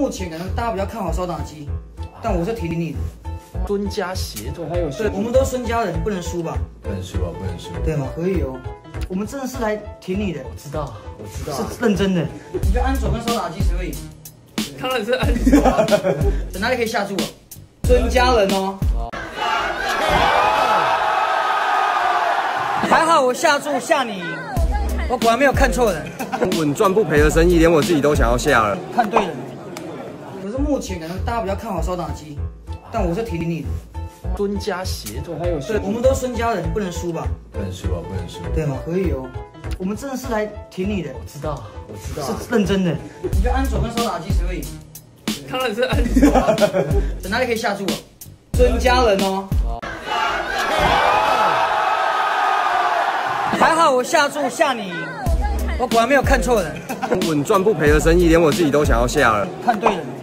目前可能大家比较看好烧打机，但我是挺你的。 孙家协同， 还有对，我们都孙家人，不能输吧？ 不能输啊，不能输。 对吗？可以哦。我们真的是来挺你的。 我知道， 是认真的。你觉得安佐跟烧打机谁会赢？ 当然是安佐啊。 在哪里可以下注啊？孙家人哦。还好我下注下你赢，我果然没有看错人。 稳赚不赔的生意，连我自己都想要下了。 看对人。可是目前可能大家比较看好烧打机，但我是挺你的。 孙家协同，还有对，我们都孙家人，不能输吧？ 不能输啊，不能输。 对吗？可以哦。我们真的是来挺你的。 我知道， 是认真的。你觉得安佐跟烧打机谁会赢？ 当然是安佐啊。 在哪里可以下注啊？孙家人哦。还好我下注下你赢，我果然没有看错人。 稳赚不赔的生意，连我自己都想要下了。 看对人。